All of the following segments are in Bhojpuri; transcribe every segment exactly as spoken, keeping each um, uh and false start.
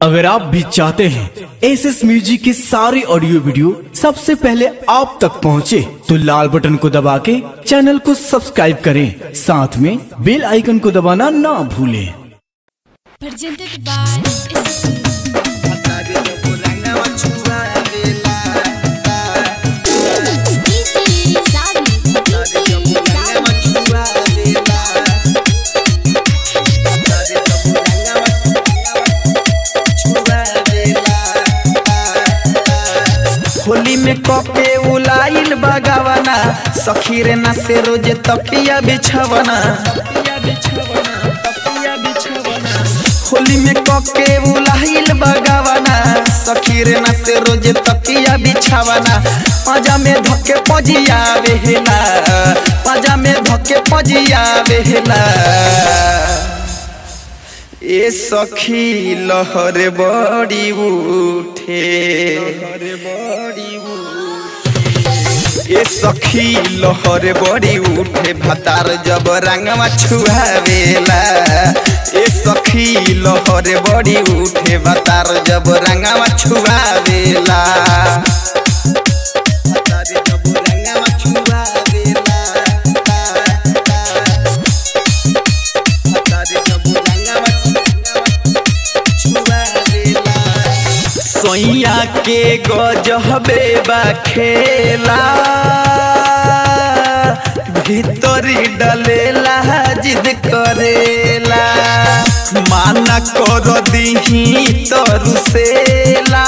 अगर आप भी चाहते हैं एस एस म्यूजिक के सारे ऑडियो वीडियो सबसे पहले आप तक पहुंचे, तो लाल बटन को दबा के चैनल को सब्सक्राइब करें, साथ में बेल आइकन को दबाना ना भूलें। Presented by S S M. Holi में कपे उलाइल बगावना, सखी रे ना से रोज तकिया बिछावना। होली में कपे उलाइल बगावना, सखी रे ना से रोज तकिया बिछावना। पाजा में धक्के पजिया वेला, पाजा में धक्के पजिया वेला। ए सखी लहर बड़ी उठे, ए सखी लहर बड़ी उठे, भतार जब रंगवा छुआवेला। ए सखी लहर बड़ी उठे, भतार जब रंगवा छुआवेला। सोइया के गजबे बा खेला, भीतरी डलेला जिद करेला। माना कर दीही तरुसेला,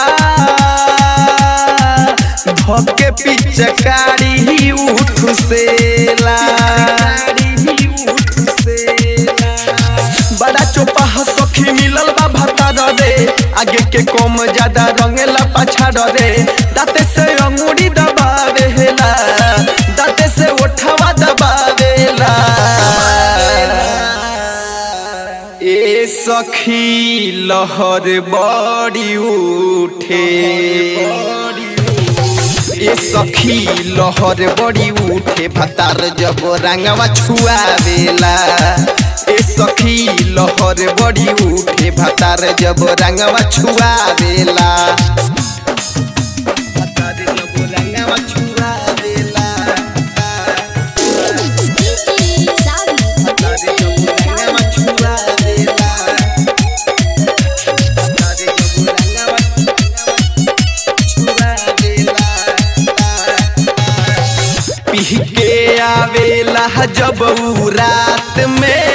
धके पिचकारी उठुसेला। बड़ा चोपा सखी मिलल बा भतार रे, आगे के कम ज्यादा रंगेला पाछा रे। दाते से अंगूरी दबावेला, दाते से ओठवा दबावेला। ए सखी लहर बड़ी उठे, ए सखी लहर बड़ी उठे, भतार जब रंगवा छुआवेला। ए सखी लहर बड़ी उठे, भतार जब रंगवा छुआवेला। भतार जब रंगवा छुआवेला, भतार जब रंगवा छुआवेला, भतार जब रंगवा छुआवेला। पी के आवेला जब उ रात में,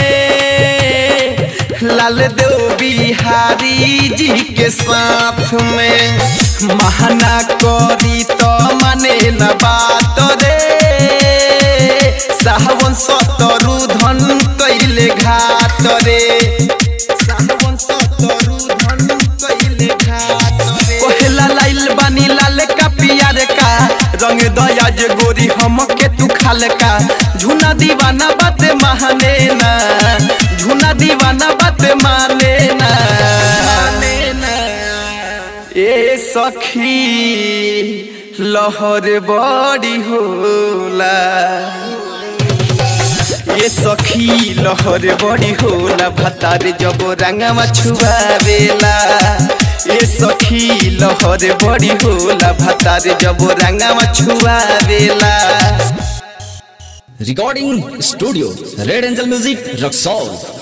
लाल देव बिहारी जी के साथ में। महना करी तो माने न बात रे, सावन सतरु धन कैले घात रे। सावन सतरु धन कैले घात रे। कोहला लाइल बानी लाल का पियार का, रंग दया जे गोरी हम के तू खाल का। झूना दीवाना बात माने ना, झूना दीवाना बात माने ना। ए सखी लहर बड़ी होला, ए सखी लहर बड़ी होला, भतार जब रंगवा छुआवेला। ए सखी लहर बड़ी होला, भतार जब रंगवा छुआवेला। Recording studio red angel music Raxaul.